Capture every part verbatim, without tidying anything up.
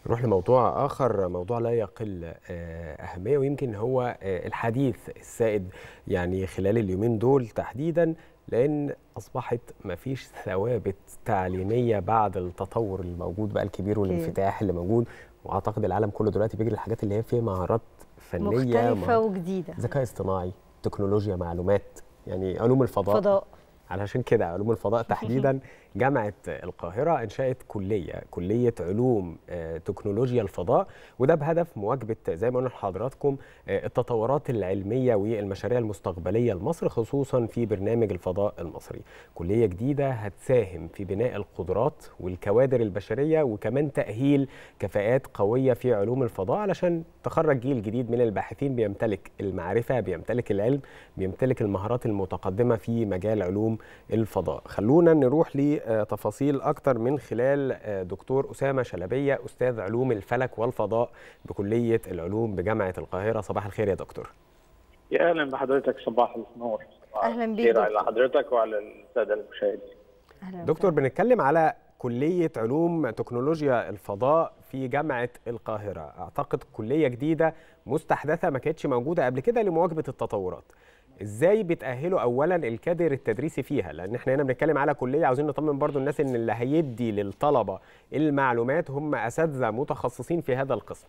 نروح لموضوع آخر، موضوع لا يقل أهمية، ويمكن هو الحديث السائد يعني خلال اليومين دول تحديدا، لأن أصبحت مفيش ثوابت تعليمية بعد التطور الموجود بقى الكبير والانفتاح اللي موجود. وأعتقد العالم كله دلوقتي بيجري الحاجات اللي هي فيها مهارات فنية مختلفة وجديدة، ذكاء اصطناعي، تكنولوجيا، معلومات، يعني علوم الفضاء. فضاء. علشان كده علوم الفضاء تحديدا جامعة القاهرة أنشأت كلية كلية علوم تكنولوجيا الفضاء، وده بهدف مواكبة زي ما قلنا لحضراتكم التطورات العلمية والمشاريع المستقبلية لمصر، خصوصا في برنامج الفضاء المصري. كلية جديدة هتساهم في بناء القدرات والكوادر البشرية، وكمان تأهيل كفاءات قوية في علوم الفضاء علشان تخرج جيل جديد من الباحثين بيمتلك المعرفة، بيمتلك العلم، بيمتلك المهارات المتقدمة في مجال علوم الفضاء. خلونا نروح لتفاصيل أكتر من خلال دكتور أسامة شلبية، أستاذ علوم الفلك والفضاء بكلية العلوم بجامعة القاهرة. صباح الخير يا دكتور. يا أهلا بحضرتك، صباح النور. أهلا بيك على حضرتك وعلى السادة المشاهدين. دكتور، بنتكلم على كلية علوم تكنولوجيا الفضاء في جامعة القاهرة. أعتقد كلية جديدة مستحدثة ما كانتش موجودة قبل كده لمواكبة التطورات. ازاي بتأهلوا اولا الكادر التدريسي فيها؟ لان احنا هنا بنتكلم على كليه، عاوزين نطمن برضو الناس ان اللي هيدي للطلبه المعلومات هم اساتذه متخصصين في هذا القسم.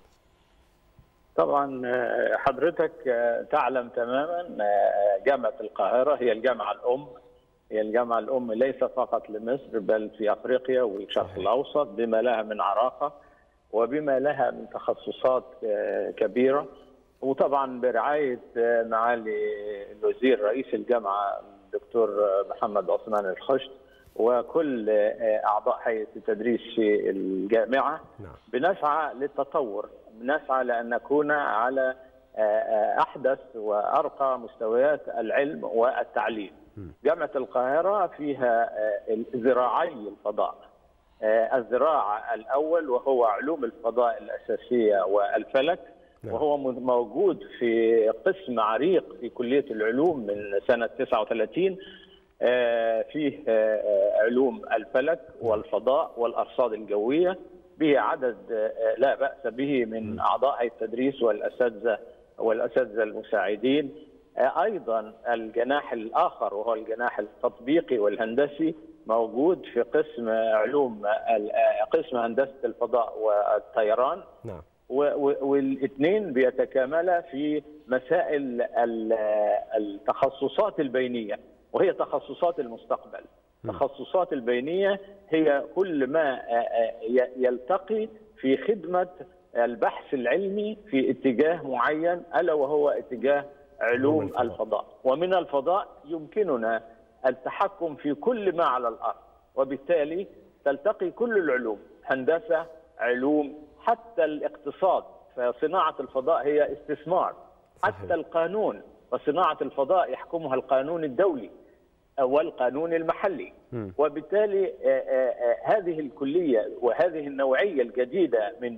طبعا حضرتك تعلم تماما جامعه القاهره هي الجامعه الام، هي الجامعه الام ليس فقط لمصر بل في افريقيا والشرق الاوسط، بما لها من عراقه وبما لها من تخصصات كبيره. وطبعا برعايه معالي الوزير رئيس الجامعه الدكتور محمد عثمان الخشت وكل اعضاء هيئه التدريس في الجامعه، بنسعى للتطور، بنسعى لان نكون على احدث وارقى مستويات العلم والتعليم. جامعه القاهره فيها ذراعي الفضاء، الذراع الاول وهو علوم الفضاء الاساسيه والفلك، وهو موجود في قسم عريق في كلية العلوم من سنة تسعة وثلاثين، فيه علوم الفلك والفضاء والأرصاد الجوية، به عدد لا بأس به من أعضاء هيئة التدريس والأساتذة والأساتذة المساعدين. أيضا الجناح الآخر وهو الجناح التطبيقي والهندسي موجود في قسم علوم قسم هندسة الفضاء والطيران. نعم. والاثنين بيتكاملا في مسائل التخصصات البينيه، وهي تخصصات المستقبل. التخصصات البينيه هي كل ما يلتقي في خدمه البحث العلمي في اتجاه معين، الا وهو اتجاه علوم الفضاء. ومن الفضاء يمكننا التحكم في كل ما على الارض، وبالتالي تلتقي كل العلوم، هندسه، علوم، حتى الاقتصاد، فصناعة الفضاء هي استثمار. صحيح. حتى القانون، وصناعة الفضاء يحكمها القانون الدولي والقانون المحلي. م. وبالتالي هذه الكلية وهذه النوعية الجديدة من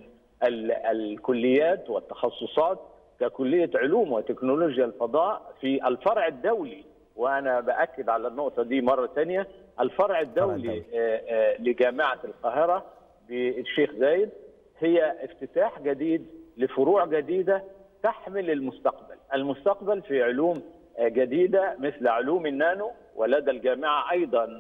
الكليات والتخصصات ككلية علوم وتكنولوجيا الفضاء في الفرع الدولي، وأنا بأكد على النقطة دي مرة ثانية، الفرع الدولي لجامعة القاهرة بالشيخ زايد هي افتتاح جديد لفروع جديدة تحمل المستقبل، المستقبل في علوم جديدة مثل علوم النانو، ولدى الجامعة أيضا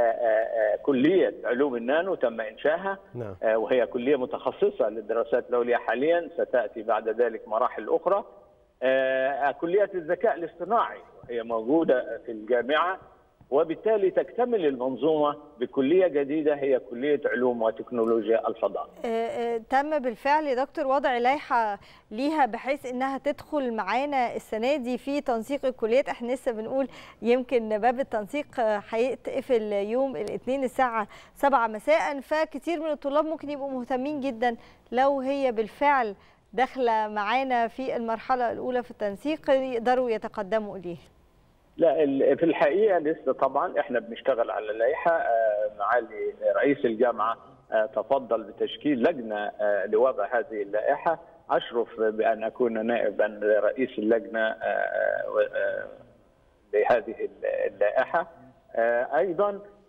كلية علوم النانو تم إنشائها، وهي كلية متخصصة للدراسات العليا حاليا، ستأتي بعد ذلك مراحل أخرى. كلية الذكاء الاصطناعي هي موجودة في الجامعة، وبالتالي تكتمل المنظومة بكلية جديدة هي كلية علوم وتكنولوجيا الفضاء. تم بالفعل يا دكتور وضع لائحة ليها بحيث انها تدخل معانا السنة دي في تنسيق الكليات. احنا لسه بنقول يمكن باب التنسيق هيتقفل يوم الاثنين الساعة سبعة مساء، فكتير من الطلاب ممكن يبقوا مهتمين جدا لو هي بالفعل داخلة معانا في المرحلة الأولى في التنسيق يقدروا يتقدموا إليه. لا، في الحقيقه لسه طبعا احنا بنشتغل على اللائحه. معالي رئيس الجامعه تفضل بتشكيل لجنه لوضع هذه اللائحه، اشرف بان اكون نائبا رئيس اللجنه لهذه اللائحه. ايضا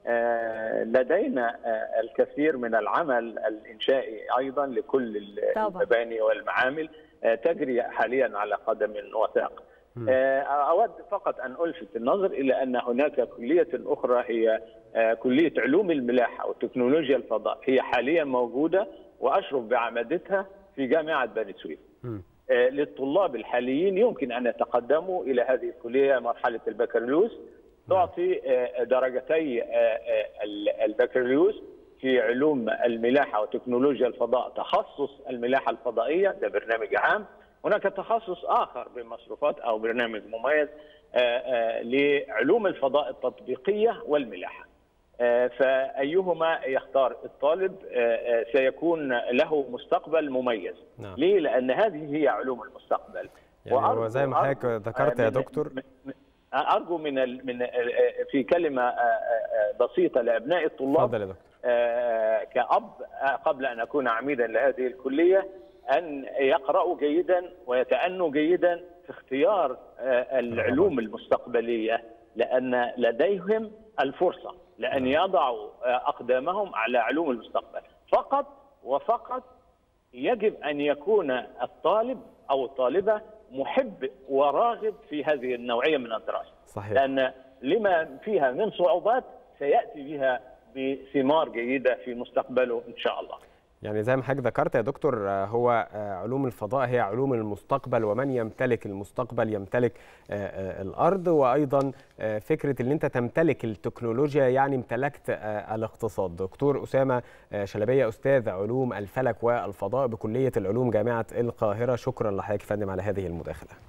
لدينا الكثير من العمل الإنشائي أيضا لكل المباني والمعامل تجري حاليا على قدم وساق. أود فقط أن ألفت النظر إلى أن هناك كلية أخرى هي كلية علوم الملاحة وتكنولوجيا الفضاء، هي حاليا موجودة وأشرف بعمدتها في جامعة بني سويف. للطلاب الحاليين يمكن أن يتقدموا إلى هذه الكلية مرحلة البكالوريوس، تعطي درجتي البكالوريوس في علوم الملاحة وتكنولوجيا الفضاء، تخصص الملاحة الفضائية، ده برنامج عام. هناك تخصص آخر بمصروفات أو برنامج مميز لعلوم الفضاء التطبيقية والملاحة. فأيهما يختار الطالب سيكون له مستقبل مميز. نعم. ليه؟ لأن هذه هي علوم المستقبل. يعني زي ما حضرتك ذكرت يا دكتور، أرجو من من في كلمة بسيطة لأبناء الطلاب. اتفضل يا دكتور. كأب قبل أن أكون عميدا لهذه الكلية أن يقرأوا جيدا ويتأنوا جيدا في اختيار العلوم المستقبلية، لأن لديهم الفرصة لأن يضعوا أقدامهم على علوم المستقبل. فقط وفقط يجب أن يكون الطالب أو الطالبة محب وراغب في هذه النوعية من الدراسة. صحيح. لأن لما فيها من صعوبات سيأتي بها بثمار جيدة في مستقبله إن شاء الله. يعني زي ما حضرتك ذكرت يا دكتور، هو علوم الفضاء هي علوم المستقبل، ومن يمتلك المستقبل يمتلك الأرض. وأيضا فكرة ان انت تمتلك التكنولوجيا يعني امتلكت الاقتصاد. دكتور أسامة شلبية، أستاذ علوم الفلك والفضاء بكلية العلوم جامعة القاهرة، شكرا لحضرتك يا فندم على هذه المداخلة.